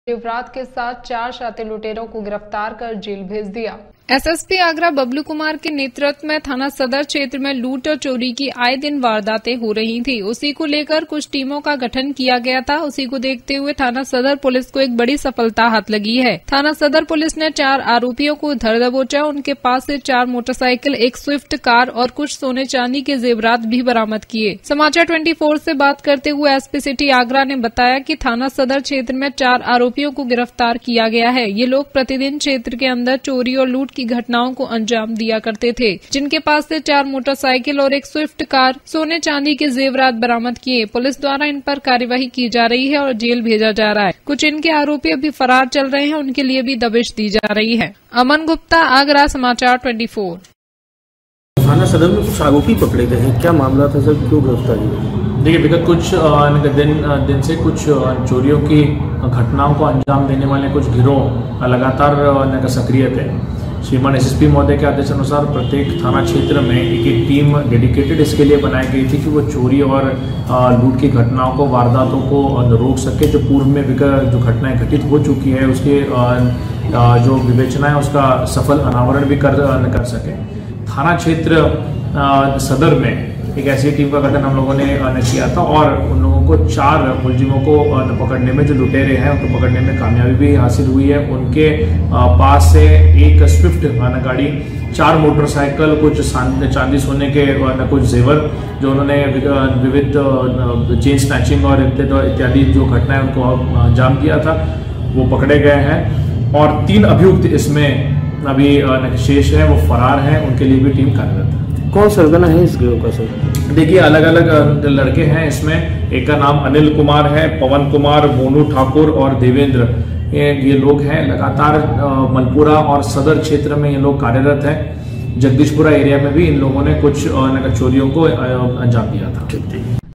जेवरात के साथ 4 शातिर लुटेरों को गिरफ्तार कर जेल भेज दिया। एसएसपी आगरा बबलू कुमार के नेतृत्व में थाना सदर क्षेत्र में लूट और चोरी की आए दिन वारदातें हो रही थी। उसी को लेकर कुछ टीमों का गठन किया गया था। उसी को देखते हुए थाना सदर पुलिस को एक बड़ी सफलता हाथ लगी है। थाना सदर पुलिस ने 4 आरोपियों को धर दबोचा। उनके पास से 4 मोटरसाइकिल, एक स्विफ्ट कार और कुछ सोने चांदी के जेवरात भी बरामद किए। समाचार 24 से बात करते हुए एसपी सिटी आगरा ने बताया कि थाना सदर क्षेत्र में 4 आरोपियों को गिरफ्तार किया गया है। ये लोग प्रतिदिन क्षेत्र के अंदर चोरी और लूट की घटनाओं को अंजाम दिया करते थे, जिनके पास से 4 मोटरसाइकिल और एक स्विफ्ट कार, सोने चांदी के जेवरात बरामद किए। पुलिस द्वारा इन पर कार्यवाही की जा रही है और जेल भेजा जा रहा है। कुछ इनके आरोपी अभी फरार चल रहे हैं, उनके लिए भी दबिश दी जा रही है। अमन गुप्ता, आगरा, समाचार 24। थाना सदर में कुछ आरोपी पकड़े गए हैं, क्या मामला था सर, क्यों गिरफ्तारी? देखिए, विगत कुछ दिन से कुछ चोरियों की घटनाओं को अंजाम देने वाले कुछ गिरोह लगातार सक्रिय थे। श्रीमान एसएसपी महोदय के आदेश अनुसार प्रत्येक थाना क्षेत्र में एक टीम डेडिकेटेड इसके लिए बनाई गई थी कि वो चोरी और लूट की घटनाओं को, वारदातों को रोक सके। जो पूर्व में जो घटनाएं घटित हो चुकी है उसके जो विवेचना है उसका सफल अनावरण भी कर सके। थाना क्षेत्र सदर में एक ऐसी टीम का गठन हम लोगों ने किया था और उन लोगों को 4 मुलजिमों को पकड़ने में, जो लुटेरे हैं उनको पकड़ने में कामयाबी भी हासिल हुई है। उनके पास से एक स्विफ्ट गाड़ी, 4 मोटरसाइकिल, कुछ चांदी सोने के कुछ जेवर, जो उन्होंने विविध चेन स्नैचिंग और इत्यादि जो घटनाएं उनको अंजाम दिया था, वो पकड़े गए हैं। और 3 अभियुक्त इसमें अभी शेष है, वो फरार हैं, उनके लिए भी टीम कार्यरत है। कौन सरगना है इस गिरोह का सर? देखिए, अलग अलग लड़के हैं इसमें। एक का नाम अनिल कुमार है, पवन कुमार, मोनू ठाकुर और देवेंद्र, ये लोग हैं। लगातार मलपुरा और सदर क्षेत्र में ये लोग कार्यरत हैं। जगदीशपुरा एरिया में भी इन लोगों ने कुछ चोरियों को अंजाम दिया था।